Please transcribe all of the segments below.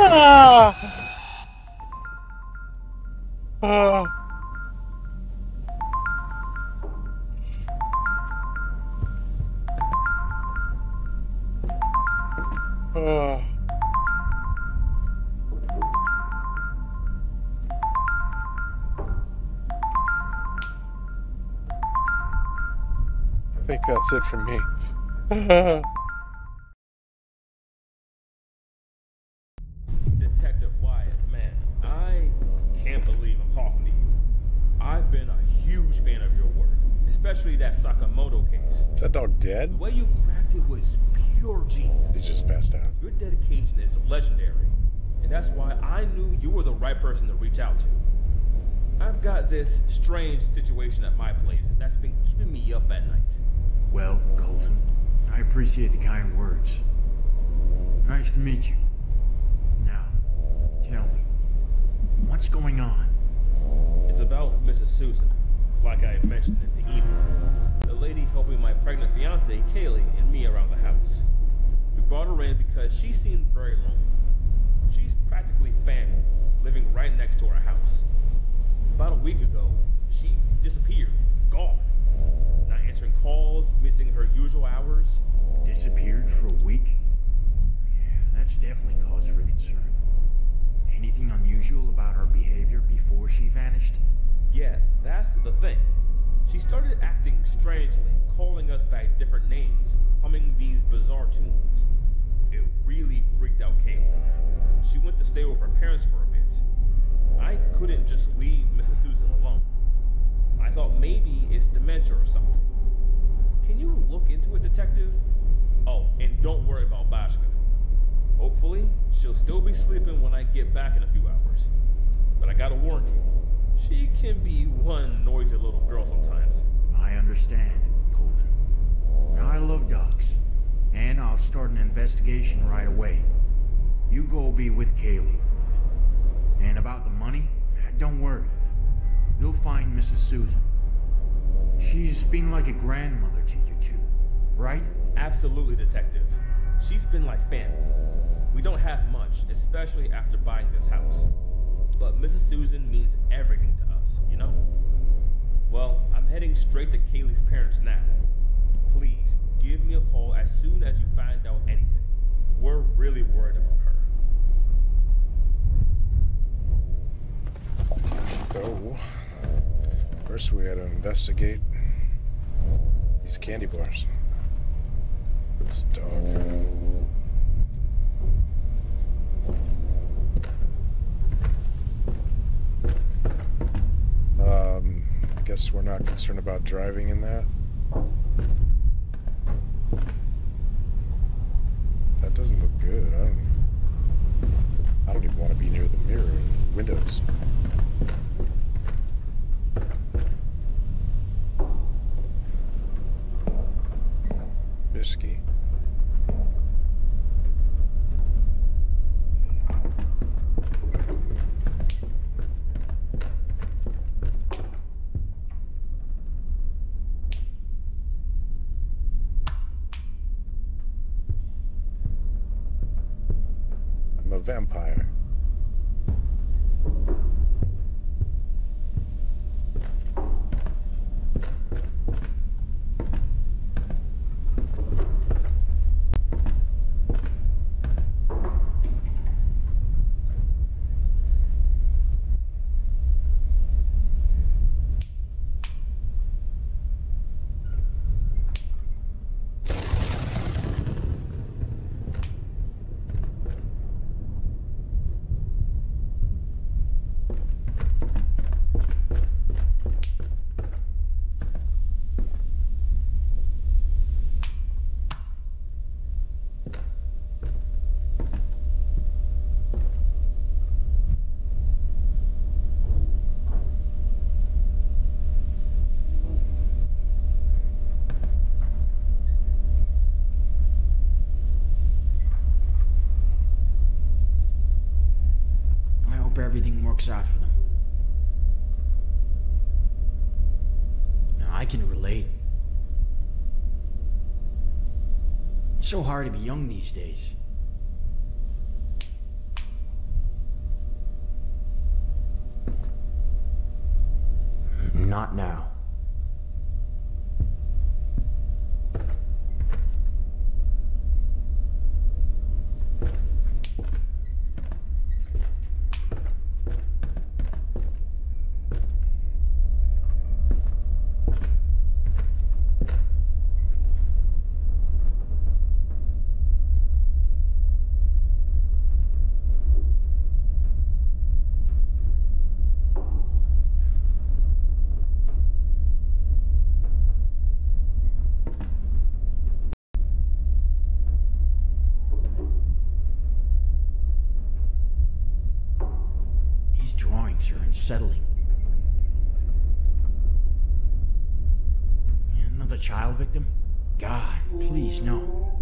I think that's it for me. Detective Wyatt, man, I can't believe I'm talking to you. I've been a huge fan of your work, especially that Sakamoto case. Is that dog The dead? way you cracked it was pure genius. He's just passed out. Your dedication is legendary, and that's why I knew you were the right person to reach out to. I've got this strange situation at my place, and that's been keeping me up at night. Well, Colton, I appreciate the kind words. Nice to meet you. Now, tell me, what's going on? It's about Mrs. Susan, like I mentioned in the email. The lady helping my pregnant fiance, Kaylee, and me around the house. We brought her in because she seemed very lonely. She's practically family, living right next to our house. About a week ago, she disappeared, gone. Not answering calls, missing her usual hours. Disappeared for a week? Yeah, that's definitely cause for concern. Anything unusual about her behavior before she vanished? Yeah, that's the thing. She started acting strangely, calling us by different names, humming these bizarre tunes. It really freaked out Kayla. She went to stay with her parents for a bit. I couldn't just leave Mrs. Susan alone. I thought maybe it's dementia or something. Can you look into it, detective? Oh, and don't worry about Bashka. Hopefully, she'll still be sleeping when I get back in a few hours. But I gotta warn you, she can be one noisy little girl sometimes. I understand, Colton. I love dogs, and I'll start an investigation right away. You go be with Kaylee. And about the money, don't worry. You'll find Mrs. Susan. She's been like a grandmother to you two, right? Absolutely, detective. She's been like family. We don't have much, especially after buying this house. But Mrs. Susan means everything to us, you know? Well, I'm heading straight to Kaylee's parents now. Please, give me a call as soon as you find out anything. We're really worried about her. So, first we gotta investigate these candy bars. This dog. I guess we're not concerned about driving in that. That doesn't look good. I don't even want to be near the mirror and windows. Risky. I'm a vampire. Everything works out for them. Now, I can relate. It's so hard to be young these days. not now. These drawings are unsettling. Another child victim? God, please no.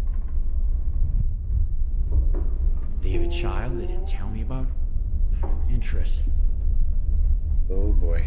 They have a child they didn't tell me about? Interesting. Oh boy.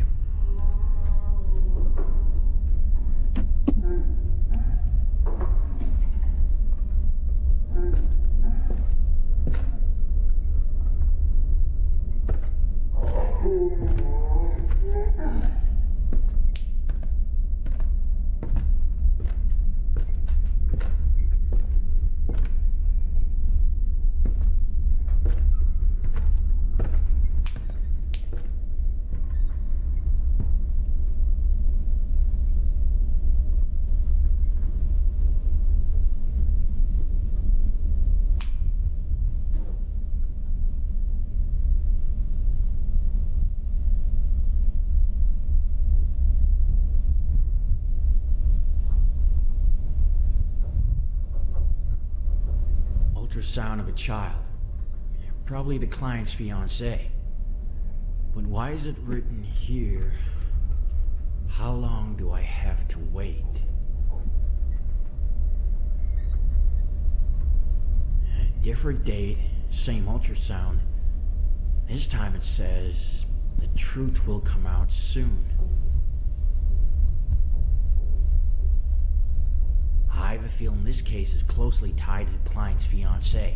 Ultrasound of a child. Probably the client's fiancée. But why is it written here? How long do I have to wait? Different date, same ultrasound. This time it says the truth will come out soon. I have a feeling this case is closely tied to the client's fiancée.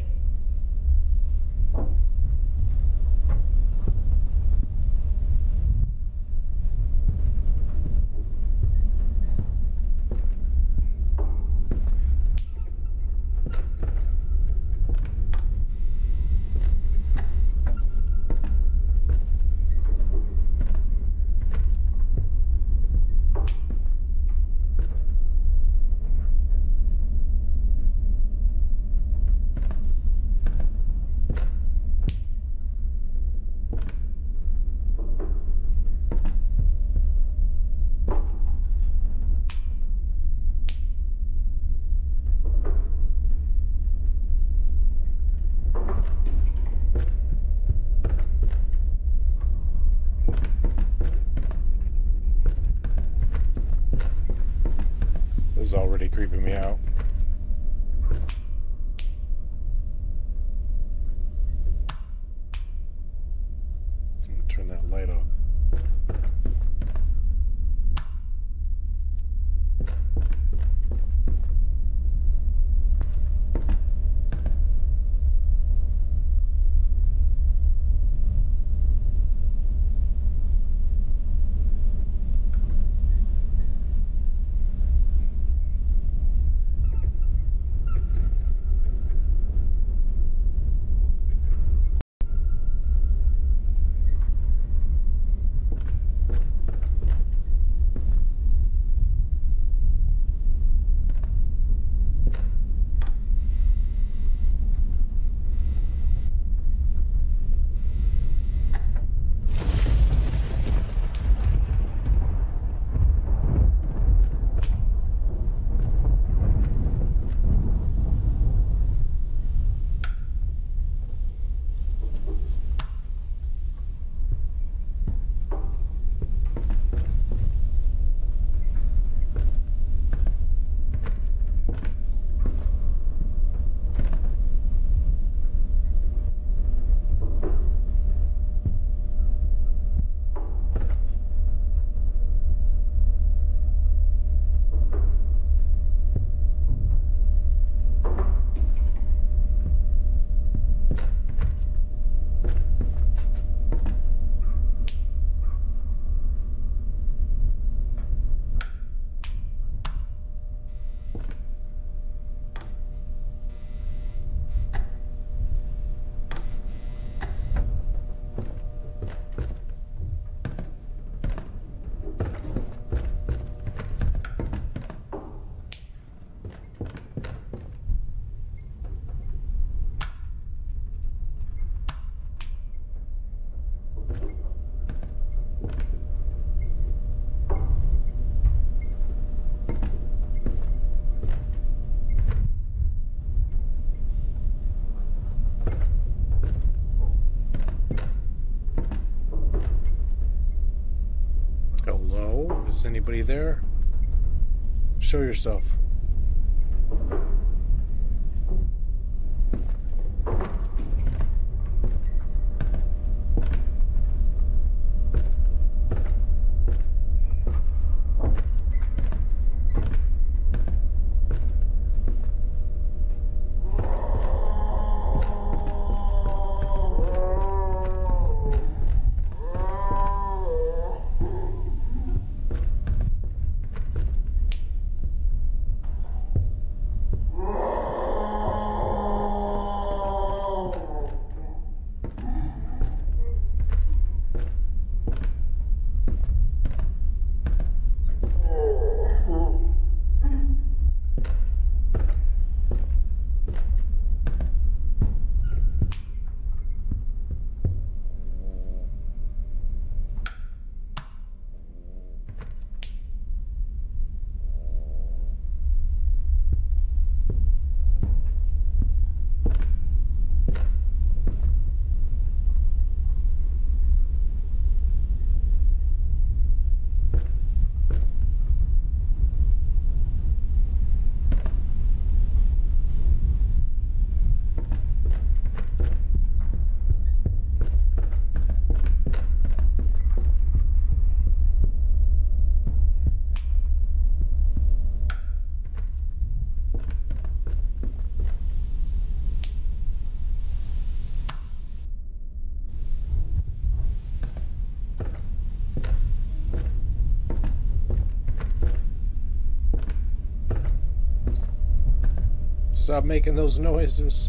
This is already creeping me out. I'm gonna turn that light off. Is anybody there? Show yourself. Stop making those noises.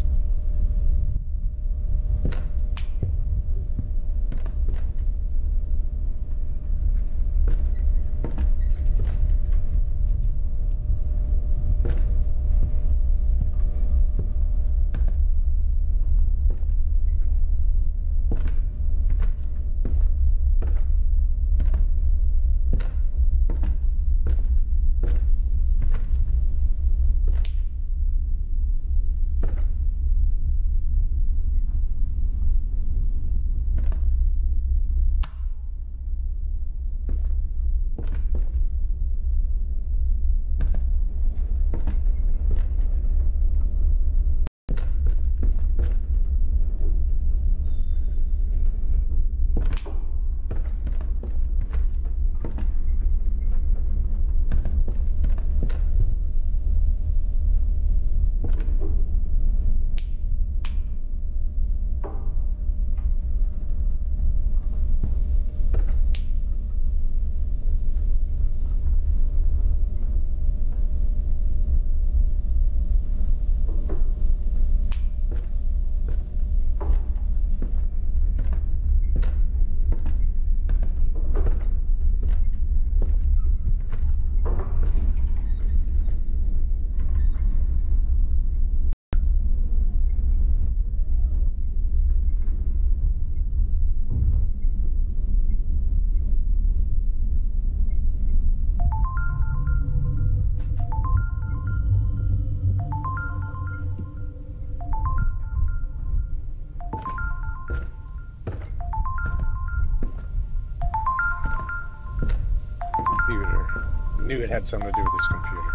Knew it had something to do with this computer.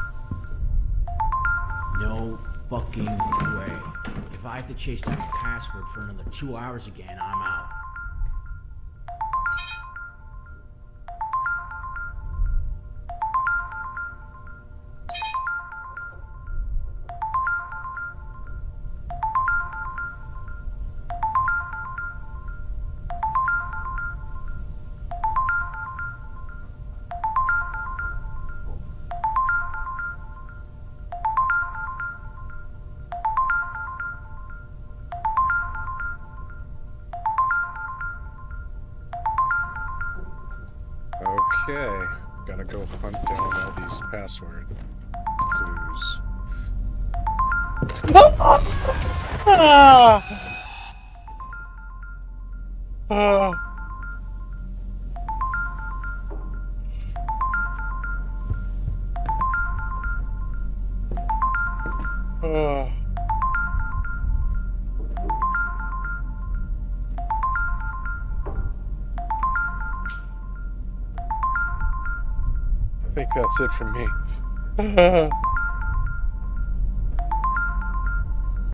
No fucking way. If I have to chase down a password for another 2 hours again, I'm out. Okay, gotta go hunt down all these password clues. think that's it for me.